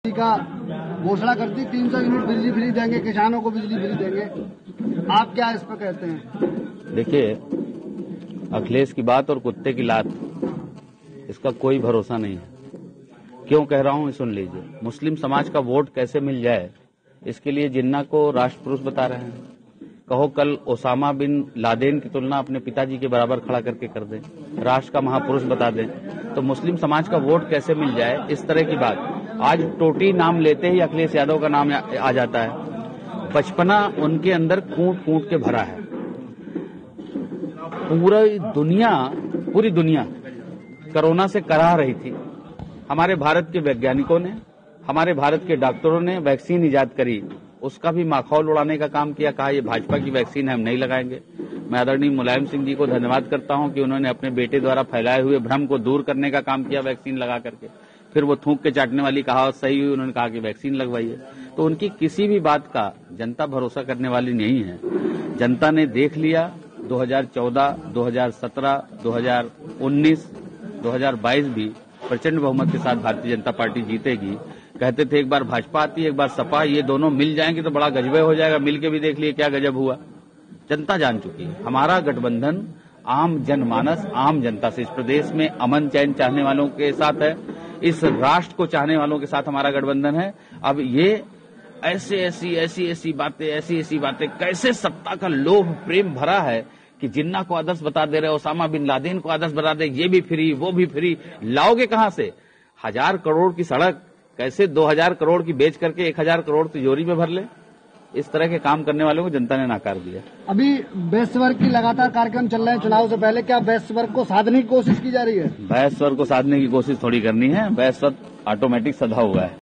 का घोषणा करती 300 यूनिट बिजली फ्री देंगे, किसानों को बिजली फ्री देंगे। आप क्या इस पर कहते हैं? देखिए, अखिलेश की बात और कुत्ते की लात, इसका कोई भरोसा नहीं है। क्यों कह रहा हूं सुन लीजिए। मुस्लिम समाज का वोट कैसे मिल जाए, इसके लिए जिन्ना को राष्ट्रपुरुष बता रहे हैं। कहो कल ओसामा बिन लादेन की तुलना अपने पिताजी के बराबर खड़ा करके कर दें, राष्ट्र का महापुरुष बता दें, तो मुस्लिम समाज का वोट कैसे मिल जाए, इस तरह की बात। आज टोटी नाम लेते ही अखिलेश यादव का नाम आ जाता है। बचपना उनके अंदर कूट कूट के भरा है। पूरी दुनिया कोरोना से कराह रही थी। हमारे भारत के वैज्ञानिकों ने, हमारे भारत के डॉक्टरों ने वैक्सीन इजाद करी, उसका भी माखौल उड़ाने का काम किया। कहा ये भाजपा की वैक्सीन है, हम नहीं लगाएंगे। मैं आदरणीय मुलायम सिंह जी को धन्यवाद करता हूं कि उन्होंने अपने बेटे द्वारा फैलाए हुए भ्रम को दूर करने का काम किया वैक्सीन लगा करके। फिर वो थूक के चाटने वाली कहावत सही हुई, उन्होंने कहा कि वैक्सीन लगवाइए। तो उनकी किसी भी बात का जनता भरोसा करने वाली नहीं है। जनता ने देख लिया 2014, 2017, 2019, 2022 भी प्रचंड बहुमत के साथ भारतीय जनता पार्टी जीतेगी। कहते थे एक बार भाजपा आती है, एक बार सपा, ये दोनों मिल जाएंगे तो बड़ा गजबे हो जाएगा। मिल के भी देख लिए क्या गजब हुआ। जनता जान चुकी है हमारा गठबंधन आम जनमानस, आम जनता से, इस प्रदेश में अमन चैन चाहने वालों के साथ है, इस राष्ट्र को चाहने वालों के साथ हमारा गठबंधन है। अब ये ऐसी बातें, कैसे सत्ता का लोभ प्रेम भरा है कि जिन्ना को आदर्श बता दे रहे, ओसामा बिन लादेन को आदर्श बता दे, ये भी फ्री वो भी फ्री। लाओगे कहां से? 1000 करोड़ की सड़क कैसे 2000 करोड़ की बेच करके 1000 करोड़ तिजोरी में भर ले? इस तरह के काम करने वालों को जनता ने नकार दिया। अभी वैश्य वर्ग की लगातार कार्यक्रम चल रहे हैं चुनाव से पहले, क्या वैश्य वर्ग को साधने की कोशिश की जा रही है? वैश्य वर्ग को साधने की कोशिश थोड़ी करनी है, वैश्य वर्ग ऑटोमेटिक सधा हुआ है।